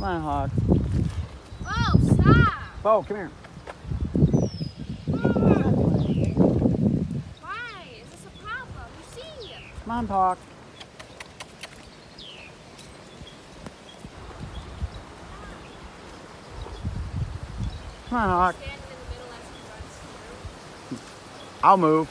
Come on, Hawk. Oh, stop! Beau, come here. Why? Is this a problem? You see? Come on, Hawk. Come on, Hawk. Standing in the middle as he runs through. I'll move.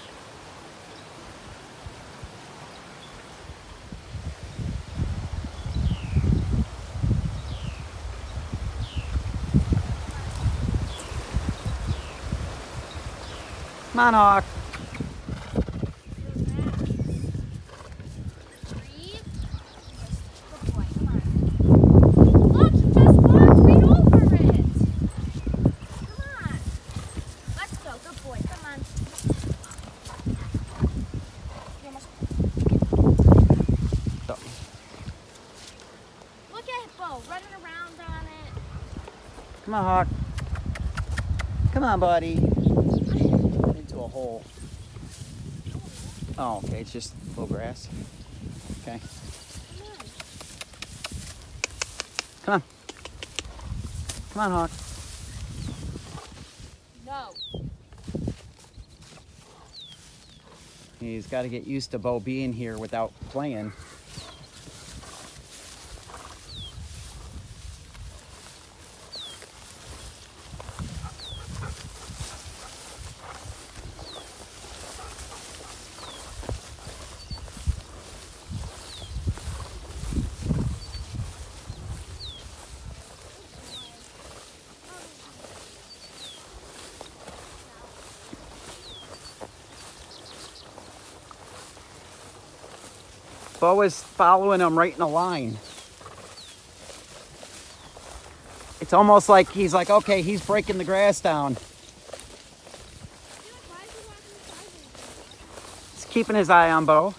Come on, Hawk. Breathe. Good boy. Come on. Look, he just walked right over it. Come on. Let's go. Good boy. Come on. You almost... Look at Beau running around on it. Come on, Hawk. Come on, buddy. Into a hole. Oh, okay. It's just low grass. Okay. Come on. Come on, Hawk. No. He's got to get used to Beau being here without playing. Beau is following him right in a line. It's almost like he's like, okay, he's breaking the grass down. He's keeping his eye on Beau.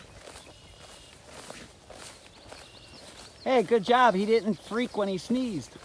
Hey, good job. He didn't freak when he sneezed.